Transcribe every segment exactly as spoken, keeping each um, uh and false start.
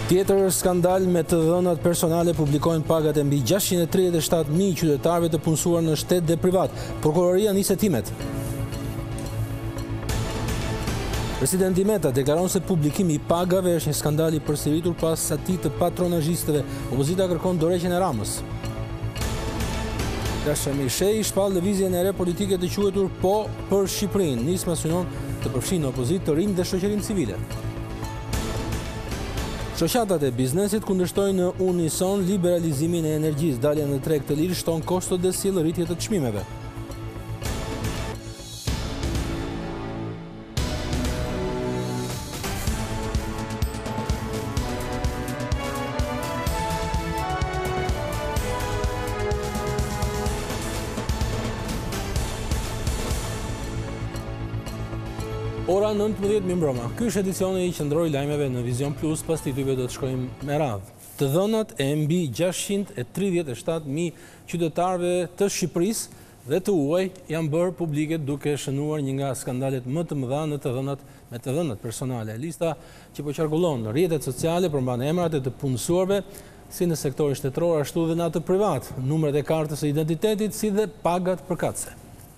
Tjetër skandal me të dhënat personale publikojnë pagat e mbi gjashtëqind e tridhjetë e shtatë mijë qytetarëve të punësuar në shtet dhe privat. Prokuroria nis hetimet. Presidenti Meta deklaron se publikimi i pagave është një skandal i përsëritur pas atij të patronazhistëve. Opozita kërkon dorëheqjen e Ramës. Dasha Mishej shpall lëvizjen e re politike të quajtur Po për Shqipërinë. Nisma synon të përfshinë opozitë të rinj dhe shoqërinë civile. Shoqatat e biznesit kundërshtojnë në unison liberalizimin e energjisë. Dalja në treg të lirë shton kostot dhe sjell rritje të çmimeve. Ora nëntëmbëdhjetë mi mbroma. Ky është edicioni i qendror i lajmeve në Vizion Plus, pas titujve do të shkojmë me radhë. Të dhënat e mbi gjashtëqind e tridhjetë e shtatë mijë qytetarëve të Shqipërisë dhe të huaj janë bërë publike duke shënuar një nga skandalet më të mëdha në të dhënat me të dhënat personale. Lista që po qarkullon në rrjetet sociale përmban emrat e të punësuarve si në sektorin shtetëror ashtu dhe në atë privat, numrat e kartës së identitetit si dhe pagat përkatëse.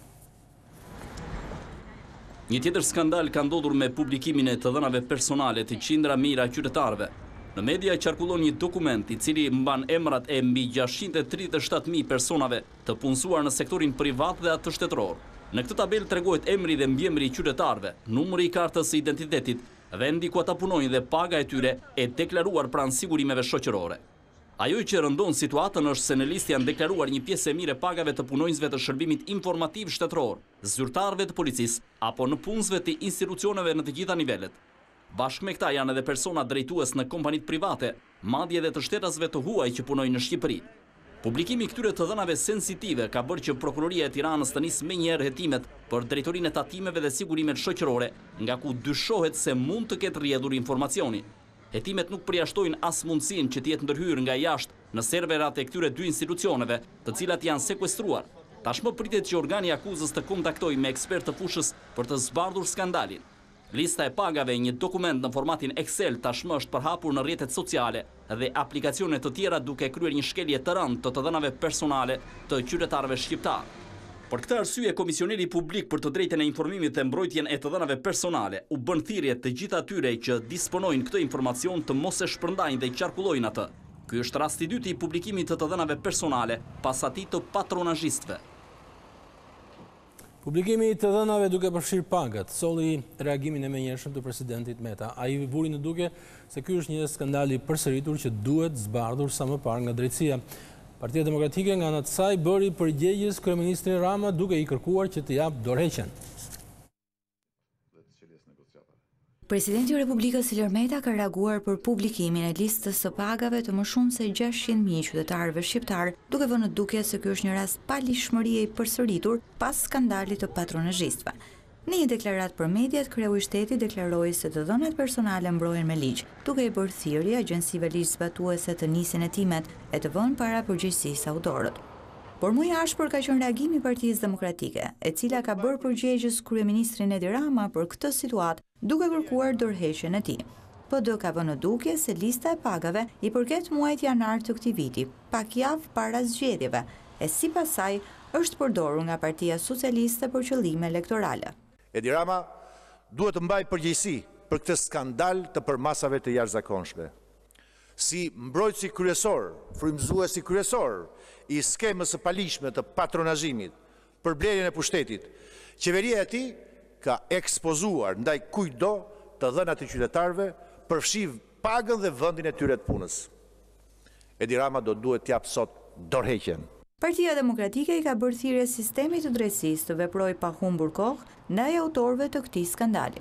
Një tjetër skandal ka ndodhur me publikimin e të dhënave personale të qindra mijëra qytetarëve. Në media qarkullon një dokument i cili mban emrat e mbi gjashtëqind e tridhjetë e shtatë mijë personave të punësuar në sektorin privat dhe atë shtetëror. Në këtë tabelë tregohet emri dhe mbiemri i qytetarëve, numri i kartës së identitetit, vendi ku ata punojnë dhe paga e tyre e deklaruar pranë sigurimeve shoqërore. Ajo që rëndon situatën është se në listë janë deklaruar një pjesë e mirë e pagave të punonjësve të shërbimit informativ shtetëror, zyrtarëve të policisë apo në punësve të institucioneve në të gjitha nivelet. Bashkë me këta janë edhe persona drejtues në kompanitë private, madje edhe të shtetasve të huaj që punojnë në Shqipëri. Publikimi i këtyre të dhënave sensitive ka bërë që Prokuroria e Tiranës të nisë menjëherë hetimet për drejtorinë e tatimeve dhe sigurimet shoqërore, nga ku dyshohet se mund të ketë rrjedhur informacioni. Hetimet nuk përjashtojnë as mundësinë që të jetë ndërhyrë nga jashtë në serverat e këtyre dy institucioneve, të cilat janë sekuestruar. Tashmë pritet që organi i akuzës të kontaktojë me ekspertë të fushës për të zbardhur skandalin. Lista e pagave, një dokument në formatin Excel, tashmë është përhapur në rrjetet sociale dhe aplikacione të tjera duke kryer një shkelje të rëndë të të dhënave personale të qytetarëve shqiptar. Për këtë arsye, Komisioneri Publik për të drejtën e informimit dhe mbrojtjen e të dhënave personale u bën thirrje të gjithë atyre që disponojnë këtë informacion të mos e shpërndajnë dhe qarkullojnë atë. Ky është rasti i dytë i publikimit të të dhënave personale pas atij të patronazhistëve. Publikimi i të dhënave duke përfshirë pagat solli reagimin e menjëhershëm të presidentit Meta. Ai vuri në duke se ky është një skandal i përsëritur që duhet zbardhur sa më parë nga drejtësia. Partia Demokratike nga ana e saj bëri përgjegjës kryeministrin Rama duke i kërkuar që të jap dorëheqjen. Presidenti i Republikës Ilir Meta ka reaguar për publikimin e listës së pagave të më shumë se gjashtëqind mijë qytetarëve shqiptar, duke vënë në duke se ky është një rast palishmërie i përsëritur pas skandalit të patronazhistëve. Në një deklaratë për mediat, kreu i shtetit deklaroi se të dhënat personale mbrohen me ligj, duke i bërë thirrje agjencive ligjzbatuese të nisin hetimet e të vënë para përgjegjësisë autorët. Por më i ashpër ka qenë reagimi i Partisë Demokratike, e cila ka bërë përgjegjës kryeministrin Edi Rama për këtë situatë, duke kërkuar dorëheqjen e tij. P D ka vënë në dukje se lista e pagave i përket muajit janar të këtij viti, pak javë para zgjedhjeve, e sipas saj është përdorur nga Partia Socialiste për qëllime elektorale. Edi Rama duhet të mbajë përgjegjësi për këtë skandal të përmasave të jashtëzakonshme. Si mbrojtësi kryesor, frymëzuesi kryesor i skemës së palishme të patronazhimit për blerjen e pushtetit, qeveria e tij ka ekspozuar ndaj kujtdo të dhënat e qytetarëve, përfshi pagën dhe vendin e tyre të punës. Edi Rama do duhet t'jap sot dorëheqjen. Partia Demokratike i ka bërë thirrje sistemit të drejtësisë të veprojë pa humbur kohë ndaj autorëve të këtij skandali.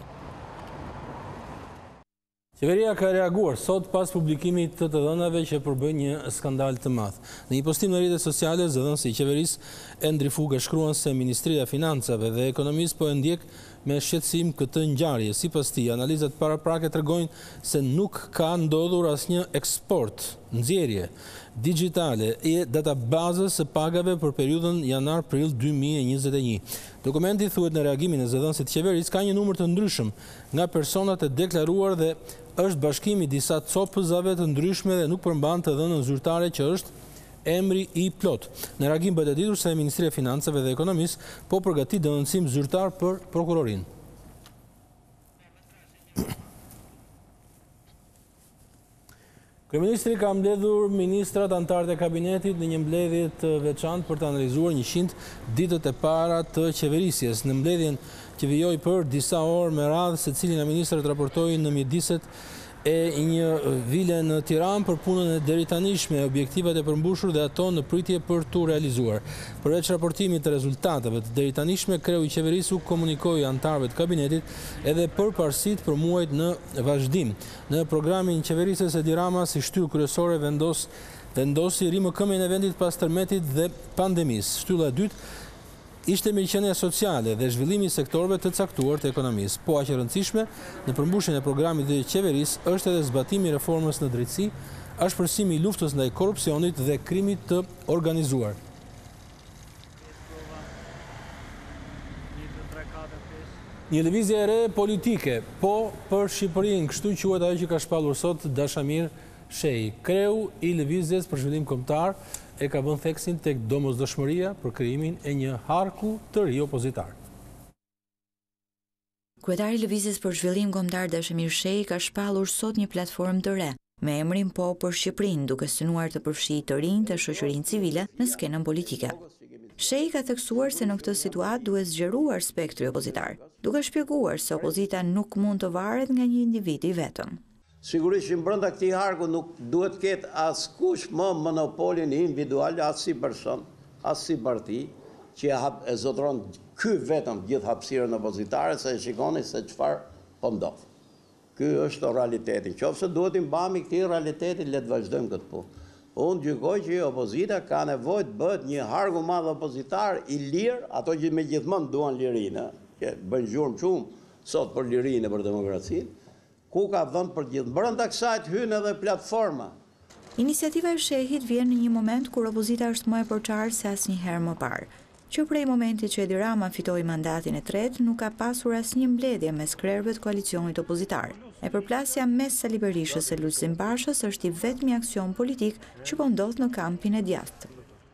Qeveria ka reaguar sot pas publikimit të të dhënave që përbën një skandal të madh. Në një postim në rrjetet sociale, zëdhënësi i qeverisë Endri Fuga shkruan se Ministria e Financave dhe Ekonomisë po e ndjek me shqetësim këtë ngjarje. Sipas tij, analizat paraprake tregojnë se nuk ka ndodhur asnjë eksport, nxjerrje digjitale e databazës së pagave për periudhën janar-prill dy mijë e njëzet e një. Dokumenti thuhet në reagimin e zëdhënësit të qeverisë ka një numër të ndryshëm nga personat e deklaruar dhe është bashkimi disa copëzave të ndryshme dhe nuk përmban të dhënën zyrtare që është emri i plot. Në reagim bëhet e ditur se Ministria e Financave dhe Ekonomisë po përgatit dënësim zyrtar për prokurorinë. Kryeministri ka mbledhur ministrat antarët e kabinetit në një mbledhje të veçantë për të analizuar njëqind ditët e para të qeverisjes. Në mbledhjen që vijoi për disa orë me radhë, secili nga ministrat raportoi në mjediset e një vile në Tiranë për punën e deritanishme, objektivat e përmbushur dhe ato në pritje për tu realizuar. Përveç raportimit të rezultateve të deritanishme, kreu i qeverisë u komunikoi antarëve të kabinetit edhe për parësitë për muajt në vazhdim. Në programin qeverisës Edi Rama si shtyrë kryesore vendos vendosi rimëkëmjen e vendit pas tërmetit dhe pandemisë. Shtylla e dytë ishte mirëqenia sociale dhe zhvillimi i sektorëve të caktuar të ekonomisë. Po aq e rëndësishme në përmbushjen e programit të qeverisë është edhe zbatimi i reformës në drejtësi, ashpërsimi i luftës ndaj korrupsionit dhe krimit të organizuar. Një lëvizje e re politike, po për Shqipërinë, kështu quhet ajo që ka shpallur sot Dashamir Shehi, kreu i lëvizjes për zhvillim kombëtar, e ka vënë theksin tek domosdoshmëria për krijimin e një harku të ri opozitar. Kryetari i Lëvizjes për Zhvillim Kombëtar Dashamir Shehi ka shpallur sot një platformë të re me emrin Po për Shqipërinë, duke synuar të përfshijë të rinj të shoqërinë civile në skenën politike. Shehi ka theksuar se në këtë situatë duhet zgjeruar spektri opozitar, duke shpjeguar se opozita nuk mund të varet nga një individ i vetëm. Sigurisht që brenda këtij harku nuk duhet ketë askush më monopolin individual, as si person, as si parti, që e zotron ky vetëm gjithë hapësirën opozitare, se e shikoni se çfarë po ndodh. Ky është realiteti. Qofse duhet i mbami këtij realiteti, le të vazhdojmë këtë punë. Unë gjykoj që opozita ka nevojë të bëhet një harku madh opozitar i lirë, ato që me gjithmonë duan lirinë, që bëjnë gjurmë shumë sot për lirinë e për demokracinë, ku ka dhënë për gjithë. Brenda kësaj hyn edhe platforma. Iniciativa e Shehit vjen në një moment kur opozita është më e përçarë se asnjëherë më parë. Që prej momentit që Edi Rama fitoi mandatin e tretë, nuk ka pasur asnjë mbledhje mes krerëve të koalicionit opozitar. E përplasja mes Sali Berishës e Lulzim Bashës është i vetmi aksion politik që po ndodh në kampin e djathtë.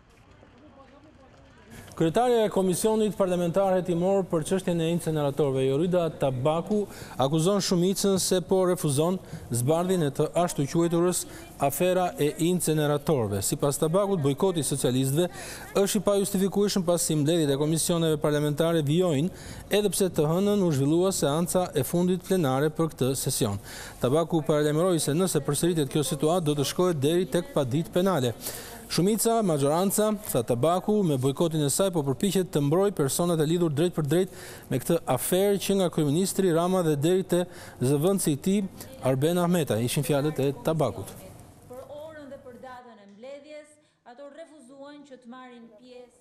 Kryetarja e Komisionit Parlamentar Hetimor për çështjen e inceneratorëve, Jorida Tabaku, akuzon shumicën se po refuzon zbardhjen e të ashtu quajturës afera e inceneratorëve. Sipas Tabakut, bojkoti i socialistëve është i pajustifikueshëm pasi mbledhjet e komisioneve parlamentare vijojnë, edhe pse të hënën u zhvillua seanca e fundit plenare për këtë sesion. Tabaku paralajmëroi se nëse përsëritet kjo situatë do të shkohet deri tek paditë penale. Shumica, majoranca, tha Tabaku, me bojkotin e saj po përpiqet të mbrojë personat e lidhur drejt për drejt me këtë aferë që nga kryeministri Rama dhe deri te zëvendësi i tij Arben Ahmeta, ishin fjalët e Tabakut. Për orën dhe për datën e mbledhjes, ato refuzuan që të marrin pjesë.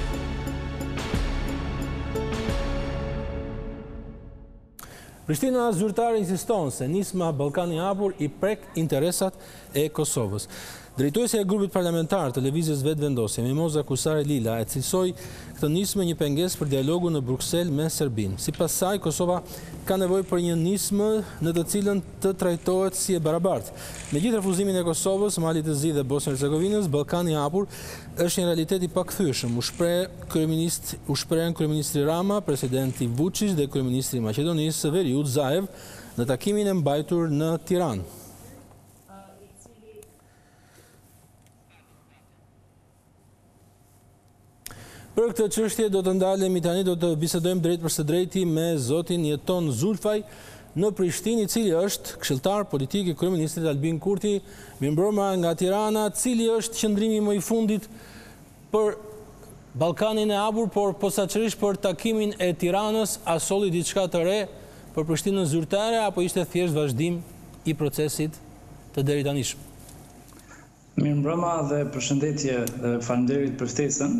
Prishtina zyrtare insiston se nisma Ballkani i hapur i prek interesat e Kosovës. Drejtuesja e grupit parlamentar të lëvizjes vetëvendosje, Mimoza Kusare Lila, e cilësoi këtë nismë një pengesë për dialogu në Bruksel me Serbinë. Sipas saj, Kosova ka nevojë për një nismë në të cilën të trajtohet si e barabartë. Me gjithë refuzimin e Kosovës, Malit të Zi dhe Bosnjë Hercegovinës, Ballkani i hapur është një realitet i pakthyeshëm, u shpreh kryeminist, u shprehen kryeministri Rama, presidenti Vučić dhe kryeministri i Maqedonisë Veriut Zaev në takimin e mbajtur në Tiranë. Për këtë çështje do të ndalemi tani, do të bisedojmë drejt për së drejti me zotin Jeton Zulfaj në Prishtinë, i cili është këshilltar politik i kryeministrit Albin Kurti. Mirëmbrëma nga Tirana, cili është qëndrimi më i fundit për Ballkanin e hapur, por posaçërisht për takimin e Tiranës, a solli diçka të re për Prishtinën zyrtare apo ishte thjesht vazhdim i procesit të deritanishëm? Mirëmbrëma dhe përshëndetje dhe faleminderit për ftesën.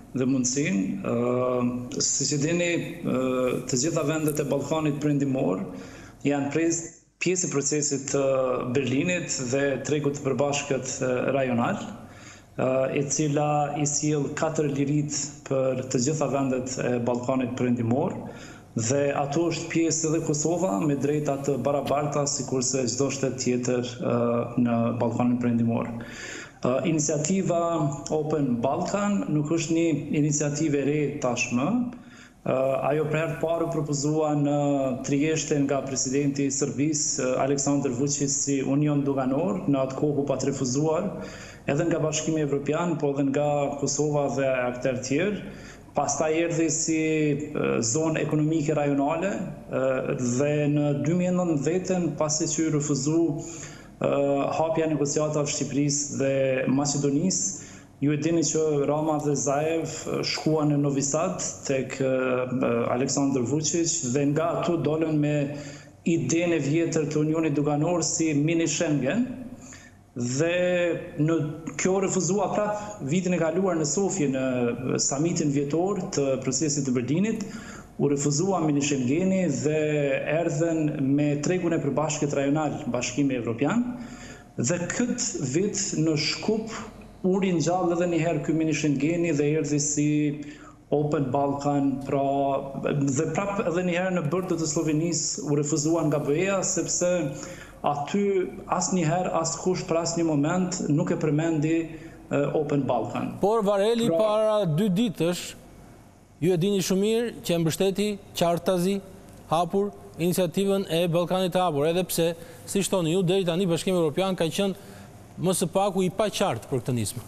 dhe mundësinë. Si që dini, të gjitha vendet e Ballkanit Perëndimor janë pjesë e procesit të Berlinit dhe tregut të përbashkët rajonal, e cila i sjell katër lirit për të gjitha vendet e Ballkanit Perëndimor, dhe ato është pjesë edhe Kosova me drejta të barabarta sikurse çdo shtet tjetër në Ballkanin Perëndimor. Iniciativa Open Balkan nuk është një iniciativë e re tashmë. Ajo për herë të parë propozua në Trieste nga presidenti i Serbisë Aleksandar Vučić si union doganor, në atë kohë u pat refuzuar edhe nga Bashkimi Evropian, po edhe nga Kosova dhe aktorë tjerë. Pastaj erdhi si zonë ekonomike rajonale dhe në dy mijë e nëntëdhjetë, pasi që i refuzu hapja negociatave Shqipërisë dhe Maqedonisë, ju e dini që Rama dhe Zaev shkuan në Novi Sad tek Aleksandar Vučić dhe nga ato dolën me idenë e vjetër të Unionit Doganor si mini Schengen, dhe në kjo refuzua prap vitin e kaluar në Sofje në samitin vjetor të procesit të Berlinit, u refuzua mini Schengeni dhe erdhen me tregun e përbashkët rajonal Bashkimi Evropian, dhe këtë vit në Shkup u ringjall edhe një herë ky mini Schengeni dhe erdhi si Open Balkan, pra dhe prap edhe një herë në bordët të Slovenisë u refuzuan nga B E-a, sepse aty asnjëherë askush për asnjë moment nuk e përmendi Open Balkan. Por Vareli pra, para dy ditësh, ju e dini shumë mirë që mbështeti qartazi hapur iniciativën e Ballkanit të hapur, edhe pse, si shtoni ju, deri tani Bashkimi Evropian ka qenë më së paku i paqartë për këtë nismë.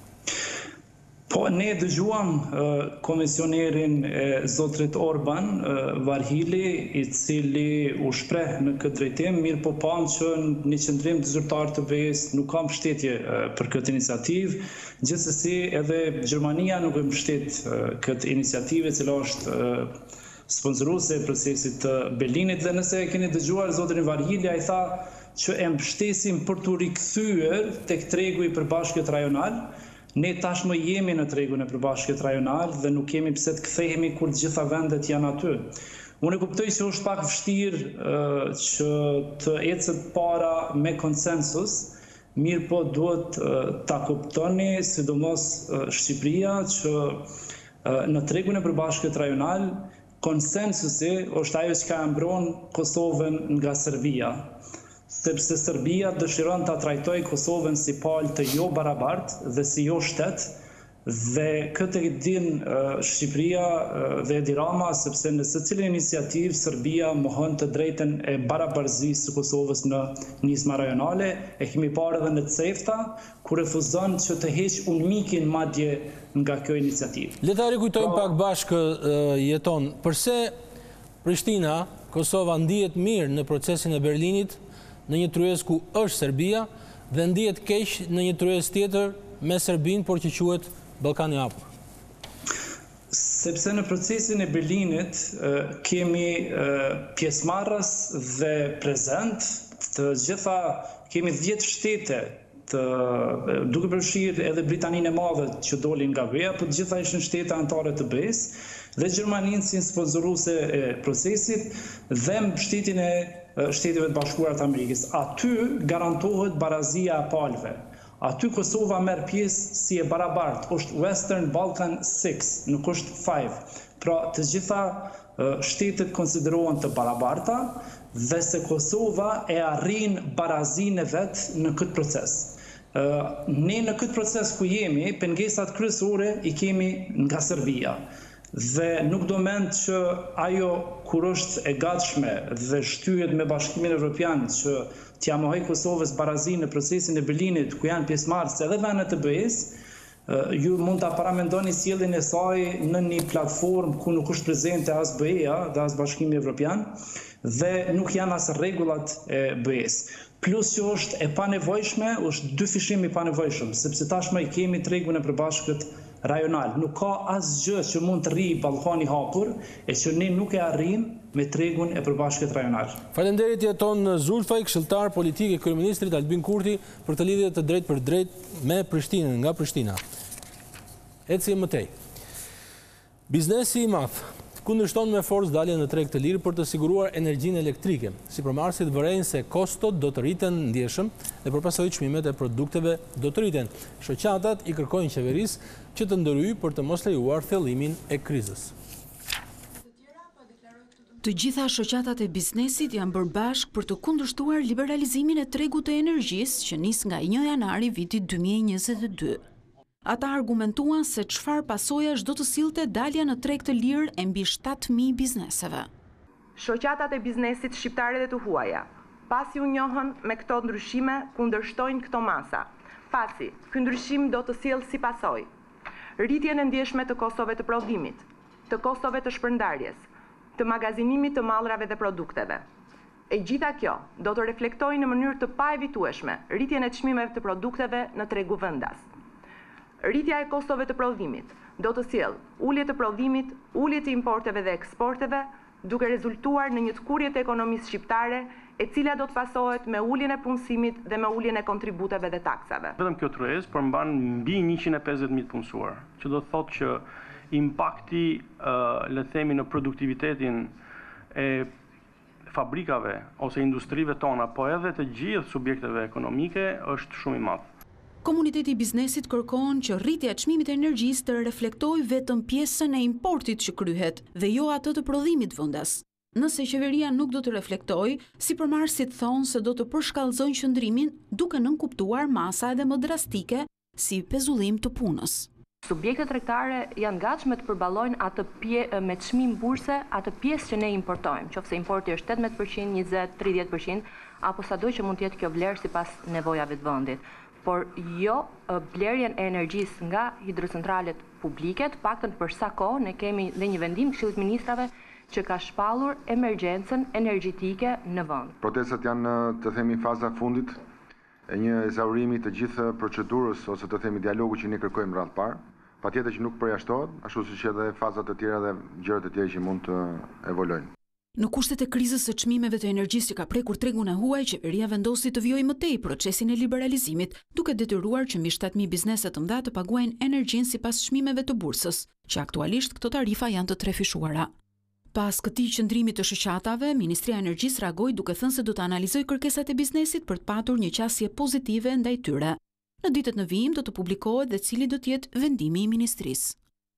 Po, ne dëgjuam komisionerin e zotrit Orban, Varhili, i cili u shpreh në këtë drejtim, mirë po pam që një qendrim të zyrtar të B E-s nuk ka mbështetje për këtë iniciativë. Gjithsesi edhe Gjermania nuk e mbështet këtë iniciativë, e cila është sponsoruese e procesit të Berlinit, dhe nëse e keni dëgjuar zotrin Varhili, ai tha që e mbështesim për të rikthyer tek tregu i përbashkët rajonal. Ne tashmë jemi në tregun e përbashkët rajonal dhe nuk kemi pse të kthehemi kur të gjitha vendet janë aty. Unë e kuptoj që është pak vështirë uh, që të ecet para me konsensus, mirë po duhet uh, ta kuptoni, sidomos uh, Shqipëria, që uh, në tregun e përbashkët rajonal konsensusi është ajo që ka mbron Kosovën nga Serbia, sepse Serbia dëshiron ta trajtojë Kosovën si palë të jo barabartë dhe si jo shtet, dhe këtë e din uh, Shqipëria uh, dhe e di Rama, sepse në secilën iniciativë Serbia mohon të drejtën e barabarzisë së Kosovës në nisma rajonale. E kemi parë edhe në Cefta, ku refuzon që të heq ulmikin madje nga kjo iniciativë. Le ta rikujtojmë pak bashkë uh, jeton, përse Prishtina, Kosova ndihet mirë në procesin e Berlinit, në një tryez ku është Serbia, dhe ndihet keq në një tryez tjetër me Serbinë, por që quhet Ballkani i hapur. Sepse në procesin e Berlinit kemi pjesëmarrës dhe prezent të gjitha, kemi dhjetë shtete të, duke përfshirë edhe Britaninë e Madhe që dolin nga B E-a, por të gjitha ishin shtete anëtare të B E-s, dhe Gjermaninë si sponsoruese e procesit dhe mbështetjen e Shteteve të Bashkuara të Amerikës. Aty garantohet barazia e palëve. Aty Kosova merr pjesë si e barabartë, është Western Balkan six, nuk është five. Pra të gjitha shtetet konsiderohen të barabarta dhe se Kosova e arrin barazinë e vet në këtë proces. Ne në këtë proces ku jemi, pengesat kryesore i kemi nga Serbia. Dhe nuk do mend që ajo kur është e gatshme dhe shtyhet me Bashkimin Evropian që t'ia mohoj Kosovës barazinë në procesin e Berlinit, ku janë pjesëmarrës edhe vendet e B E-s, ju mund ta paramendoni sjelljen e saj në një platformë ku nuk është prezente as B E-a dhe as Bashkimi Evropian dhe nuk janë as rregullat e B E-s. Plus që është e panevojshme, është dy fishim i panevojshëm, sepse tashmë i kemi tregun e përbashkët rajonal. Nuk ka asgjë që mund të rrijë Ballkani i hapur e që ne nuk e arrim me tregun e përbashkët rajonal. Faleminderit jeton Zulfaj, këshilltar politik i kryeministrit Albin Kurti për të lidhje të drejtë për drejtë me Prishtinën, nga Prishtina. Eci mëtej. Biznesi i madh kundërshton me forcë daljen në treg të lirë për të siguruar energjinë elektrike. Sipërmarrësit vërejnë se kostot do të rriten ndjeshëm dhe përpasoj çmimet e produkteve do të rriten. Shoqatat i kërkojnë qeverisë që të ndërhyjë për të mos lejuar thellimin e krizës. Të gjitha shoqatat e biznesit janë bërë bashkë për të kundërshtuar liberalizimin e tregut të energjisë që nis nga një janari vitit dy mijë e njëzet e dy. Ata argumentuan se çfarë pasojash do të sillte dalja në treg të lirë e mbi shtatë mijë bizneseve. Shoqatat e biznesit shqiptare dhe të huaja, pasi u njohën me këto ndryshime, kundërshtojnë këto masa. Pasi, ky ndryshim do të sjellë si pasojë rritjen e ndjeshme të kostove të prodhimit, të kostove të shpërndarjes, të magazinimit të mallrave dhe produkteve. E gjitha kjo do të reflektojë në mënyrë të paevitueshme rritjen e çmimeve të produkteve në tregu vendas. Rritja e kostove të prodhimit do të sjellë ulje të prodhimit, ulje të importeve dhe eksporteve, duke rezultuar në një tkurrje të ekonomisë shqiptare, e cila do të pasohet me uljen e punësimit dhe me uljen e kontributeve dhe taksave. Vetëm kjo trues përmban mbi njëqind e pesëdhjetë mijë të punësuar, që do të thotë që impakti, uh, le të themi, në produktivitetin e fabrikave ose industrive tona, po edhe të gjithë subjekteve ekonomike, është shumë i madh. Komuniteti i biznesit kërkon që rritja e çmimit të energjisë të reflektojë vetëm pjesën e importit që kryhet dhe jo atë të prodhimit vendas. Nëse qeveria nuk do të reflektojë, sipërmarrësit thonë se do të përshkallëzojnë qëndrimin duke nënkuptuar masa edhe më drastike si pezullim të punës. Subjektet tregtare janë gatshme të përballojnë atë pje me çmim burse, atë pjesë që ne importojmë, qofse importi është tetëmbëdhjetë përqind, njëzet, tridhjetë përqind, apo sado që mund të jetë kjo vlerë sipas nevojave të vendit. Por jo blerjen e energjisë nga hidrocentralet publike, të paktën për sa kohë ne kemi dhe një vendim të Këshillit të Ministrave që ka shpallur emergjencën energjetike në vend. Protestat janë, të themi, faza fundit e një ezaurimi të gjithë procedurës ose të themi dialogu që ne kërkojmë radh parë. Patjetër që nuk përjashtohet, ashtu siç edhe fazat e tjera dhe gjërat e tjera që mund të evolojnë. Në kushtet e krizës së çmimeve të energjisë që ka prekur tregun e huaj, qeveria vendosi të vijojë më tej procesin e liberalizimit, duke detyruar që mbi shtatë mijë biznese të mëdha të paguajnë energjinë sipas çmimeve të bursës, që aktualisht këto tarifa janë të trefishuara. Pas këtij qëndrimi të shoqatave, Ministria e Energjisë reagoi duke thënë se do të analizojë kërkesat e biznesit për të patur një qasje pozitive ndaj tyre. Në ditët në vijim do të publikohet dhe cili do të jetë vendimi i ministrisë.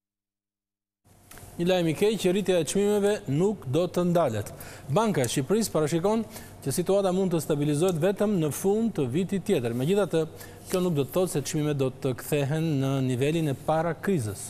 Një lajm i keq që rritja e çmimeve nuk do të ndalet. Banka e Shqipërisë parashikon që situata mund të stabilizohet vetëm në fund të vitit tjetër. Megjithatë, kjo nuk do të thotë se çmimet do të kthehen në nivelin e para krizës.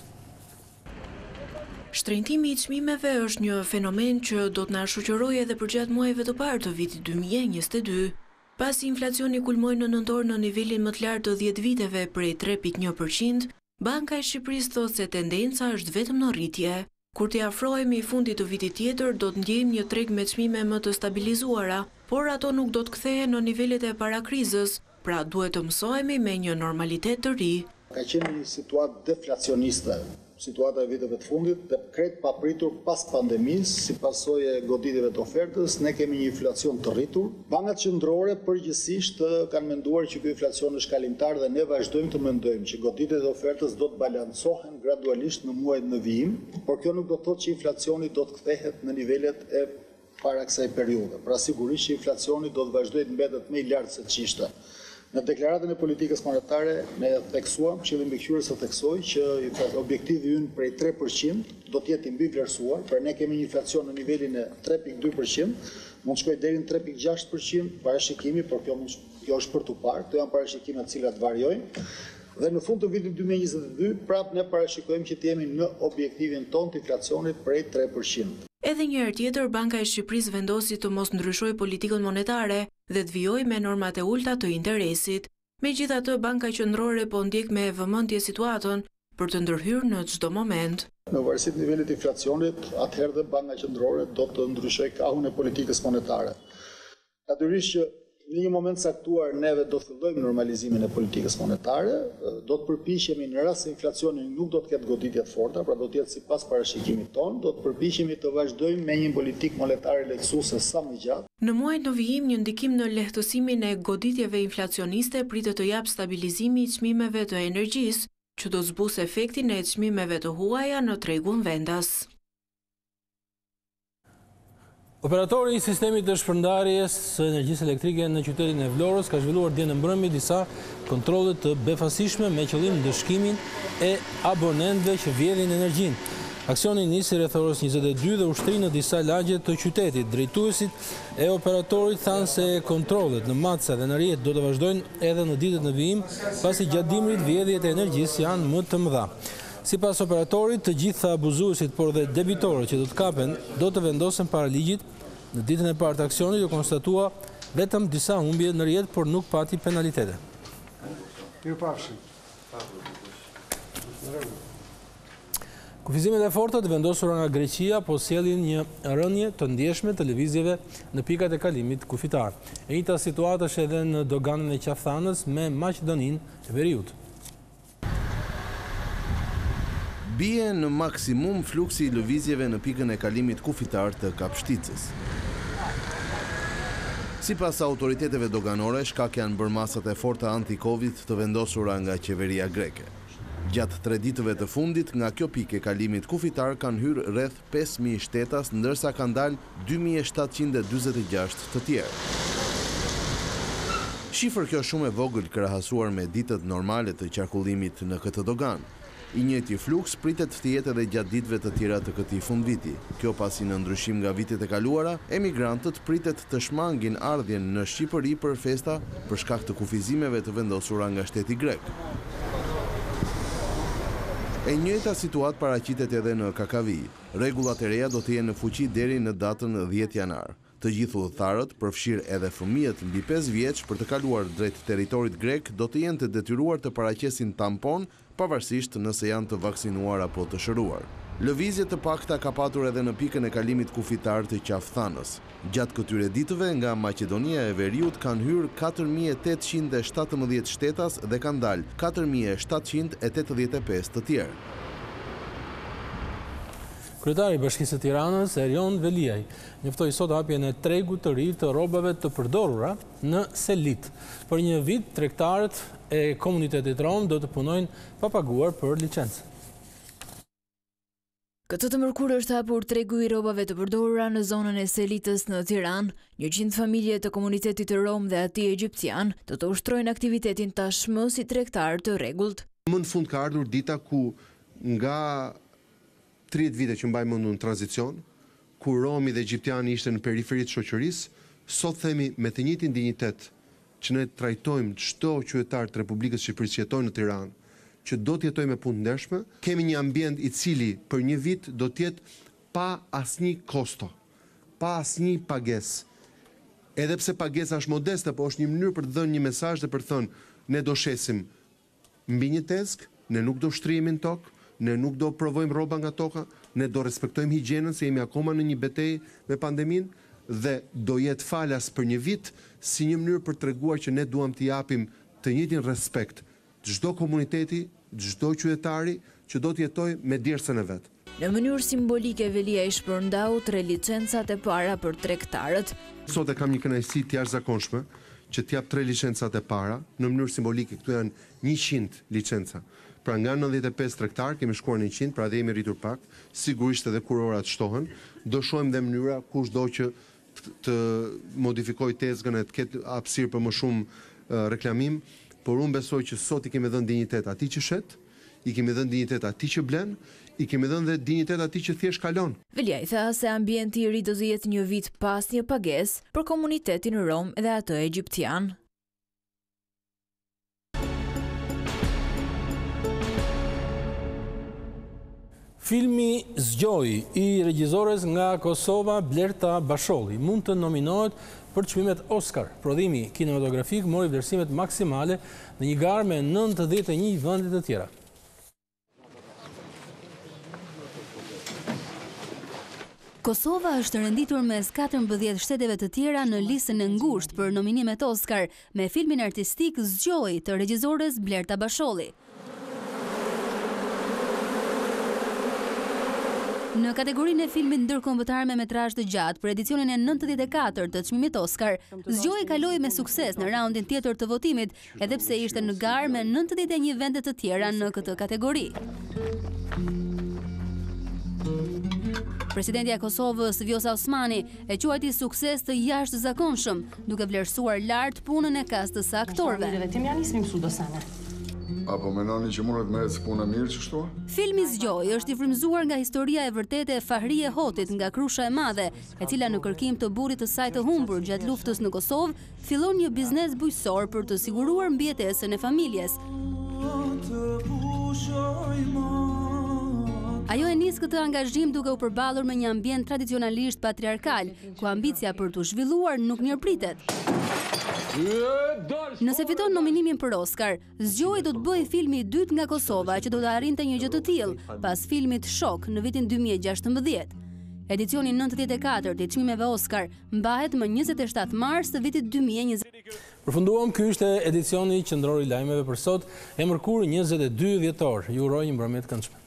Shtrenjtimi i çmimeve është një fenomen që do të na shoqërojë edhe përgjatë muajve të parë të vitit dy mijë e njëzet e dy. Pasi inflacioni kulmoi në nëntor në nivelin më të lartë të dhjetë viteve prej tre pikë një përqind, Banka e Shqipërisë thotë se tendenca është vetëm në rritje. Kur të afrohemi fundit të vitit tjetër, do të ndjejmë një treg me çmime më të stabilizuara, por ato nuk do të kthehen në nivelet e para krizës, pra duhet të mësohemi me një normalitet të ri. Ka qenë një situatë deflacioniste, situata e viteve të fundit, dhe krejt papritur pas pandemisë, si pasojë e goditjeve të ofertës, ne kemi një inflacion të rritur. Bankat qendrore përgjithsisht kanë menduar që ky inflacion është kalimtar dhe ne vazhdojmë të mendojmë që goditjet e ofertës do të balancohen gradualisht në muajt në vijim, por kjo nuk do të thotë që inflacioni do të kthehet në nivelet e para kësaj periudhe. Pra sigurisht që inflacioni do të vazhdojë të mbetet më i lartë se ç'ishte. Në deklaratën e politikës monetare ne theksuam, Këshilli Mbikëqyrës së theksoi që objektivi ynë prej tre përqind do të jetë i mbi vlerësuar, por ne kemi një inflacion në nivelin e tre pikë dy përqind, mund të shkojë deri në tre pikë gjashtë përqind parashikimi, por kjo mund kjo është për tu parë, këto janë parashikime të cilat variojnë. Dhe në fund të vitit dy mijë e njëzet e dy, prapë ne parashikojmë që të jemi në objektivin ton të inflacionit prej tre përqind. Edhe një herë tjetër, Banka e Shqipërisë vendosi të mos ndryshojë politikën monetare dhe të vijojë me normat e ulta të interesit. Megjithatë, Banka Qendrore po ndjek me vëmendje situatën për të ndërhyrë në çdo moment. Në varësi të nivelit të inflacionit, atëherë dhe Banka Qendrore do të ndryshojë kahun e politikës monetare. Natyrisht që në një moment caktuar neve do të fillojmë normalizimin e politikës monetare, do të përpiqemi në rast se inflacioni nuk do të ketë goditje të forta, pra do të jetë sipas parashikimit ton, do të përpiqemi të vazhdojmë me një politikë monetare lehtësuese sa më gjatë. Në muajt në vijim, një ndikim në lehtësimin e goditjeve inflacioniste pritet të jap stabilizimi i çmimeve të energjisë, që do zbusë efektin e çmimeve të huaja në tregun vendas. Operatori i sistemit të shpërndarjes së energjisë elektrike në qytetin e Vlorës ka zhvilluar dje në mbrëmje disa kontrolle të befasishme me qëllim ndëshkimin e abonentëve që vjedhin energjinë. Aksioni nisi rreth orës njëzet e dy dhe ushtri në disa lagje të qytetit. Drejtuesit e operatorit thanë se kontrollet në Maca dhe në Riet do të vazhdojnë edhe në ditët në vijim, pasi gjatë dimrit vjedhjet e energjisë janë më të mëdha. Sipas operatorit, të gjitha abuzuesit, por dhe debitorët që do të kapen, do të vendosen para ligjit. Në ditën e parë të aksionit u konstatua vetëm disa humbje në Riet, por nuk pati penalitete. Mirupafshim. Kufizimet e forta të vendosura nga Greqia po sjellin një rënje të ndjeshme të lëvizjeve në pikat e kalimit kufitar. E njëjta situatë është edhe në doganën e Qaftanës me Maqedoninë e Veriut. Bie në maksimum fluksi i lëvizjeve në pikën e kalimit kufitar të Kapshticës. Sipas autoriteteve doganore, shkak janë bërë masat e forta anti-Covid të vendosura nga qeveria greke. Gjatë tre ditëve të fundit, nga kjo pikë e kalimit kufitar kanë hyrë rreth pesë mijë shtetas, ndërsa kanë dalë dy mijë shtatëqind e dyzet e gjashtë të tjerë. Shifër kjo shumë e vogël krahasuar me ditët normale të qarkullimit në këtë dogan. I njëjti fluks pritet të jetë edhe gjatë ditëve të tjera të këtij fundviti. Kjo pasi në ndryshim nga vitet e kaluara, emigrantët pritet të shmangin ardhjen në Shqipëri për festa për shkak të kufizimeve të vendosura nga shteti grek. E njëjta situatë paraqitet edhe në Kakavi. Rregullat e reja do të jenë në fuqi deri në datën dhjetë janar. Të gjithë udhëtarët, përfshirë edhe fëmijët mbi pesë vjeç për të kaluar drejt territorit grek, do të jenë të detyruar të paraqesin tampon, pavarësisht nëse janë të vaksinuar apo të shëruar. Lëvizje të pakta ka patur edhe në pikën e kalimit kufitar të Qaftanës. Gjatë këtyre ditëve nga Maqedonia e Veriut kanë hyrë katër mijë e tetëqind e shtatëmbëdhjetë shtetas dhe kanë dalë katër mijë e shtatëqind e tetëdhjetë e pesë të tjerë. Kryetari i Bashkisë së Tiranës, Erion Veliaj, njoftoi sot hapjen e tregut të ri të rrobave të përdorura në Selit. Për një vit, tregtarët e komunitetit rom do të punojnë pa paguar për licencë. Këtë të mërkur është hapur tregu i rrobave të përdorura në zonën e Selitës në Tiranë. njëqind familje të komunitetit të rom dhe atij egjiptian do të ushtrojnë aktivitetin tashmë si tregtar të rregullt. Më në fund ka ardhur dita ku nga tridhjetë vite që mbaj mendur në tranzicion, ku romi dhe egjiptiani ishte në periferitë shoqërisë, sot themi me të njëjtin dinjitet që ne trajtojmë çdo qytetar të Republikës së Shqipërisë që jetojnë në Tiranë, që do të jetojë me punë ndershme, kemi një ambient i cili për një vit do të jetë pa asnjë kosto, pa asnjë pagesë. Edhe pse pagesa është modeste, po është një mënyrë për të dhënë një mesazh dhe për të thënë ne do shesim mbi një tezk, ne nuk do shtrihemi në tokë, ne nuk do provojmë rroba nga toka, ne do respektojmë higjienën se jemi akoma në një betejë me pandeminë dhe do jetë falas për një vit si një mënyrë për treguar që ne duam t'i japim të njëjtin respekt çdo komuniteti, çdo qytetari që do të jetojë me djersën e vet. Në mënyrë simbolike Velia i shpërndau tre licencat e para për tregtarët. Sot e kam një kënaqësi të jashtëzakonshme që t'jap tre licencat e para, në mënyrë simbolike këtu janë njëqind licenca. Pra nga nëntëdhjetë e pesë tregtar kemi shkuar në njëqind, pra dhe jemi rritur pak, sigurisht edhe kur orat shtohen, do shohim dhe mënyra kushdo që të modifikoj tezgën e të ketë hapësirë për më shumë uh, reklamim, por unë besoj që sot i kemi dhënë dinjitet atij që shet, i kemi dhënë dinjitet atij që blen, i kemi dhënë dhe dinjitet atij që thjesht kalon. Velia i tha se ambienti i ri do të jetë një vit pas një pagesë për komunitetin rom dhe atë egjiptian. Filmi Zgjoj i regjizores nga Kosova Blerta Basholli mund të nominohet për çmimet Oscar. Prodhimi kinematografik mori vlerësimet maksimale në një garë me nëntëdhjetë e një vende të tjera. Kosova është renditur mes katërmbëdhjetë shteteve të tjera në listën e ngushtë për nominimet Oscar me filmin artistik Zgjoj të regjizores Blerta Basholli. Në kategorinë e filmit ndërkombëtar me metrazh të gjatë për edicionin e nëntëdhjetë e katërt të çmimit Oscar, zgjoi kaloi me sukses në raundin tjetër të votimit, edhe pse ishte në garë me nëntëdhjetë e një vende të tjera në këtë kategori. Presidentja e Kosovës, Vjosa Osmani, e quajti sukses të jashtëzakonshëm, duke vlerësuar lart punën e kastës së aktorëve. Apo menoni që mundet me ecë puna mirë që shtu? Filmi Zgjoj është i frymëzuar nga historia e vërtetë e Fahrie Hotit nga Krusha e Madhe, e cila në kërkim të burrit të saj të humbur gjatë luftës në Kosovë, fillon një biznes bujqësor për të siguruar mbijetesën e familjes. Ajo e nis këtë angazhim duke u përballur me një ambient tradicionalisht patriarkal, ku ambicia për të zhvilluar nuk mirëpritet. Nëse fiton nominimin për Oscar, Zgjoj do të bëjë filmi i dytë nga Kosova që do të arrinte një gjë të tillë pas filmit Shok në vitin dy mijë e gjashtëmbëdhjetë. Edicioni nëntëdhjetë e katërt i çmimeve Oscar mbahet më njëzet e shtatë mars të vitit dy mijë e njëzet. Përfunduam, ky ishte edicioni qendror i lajmeve për sot, e mërkurë njëzet e dy dhjetor. Ju uroj një mbrëmje të këndshme.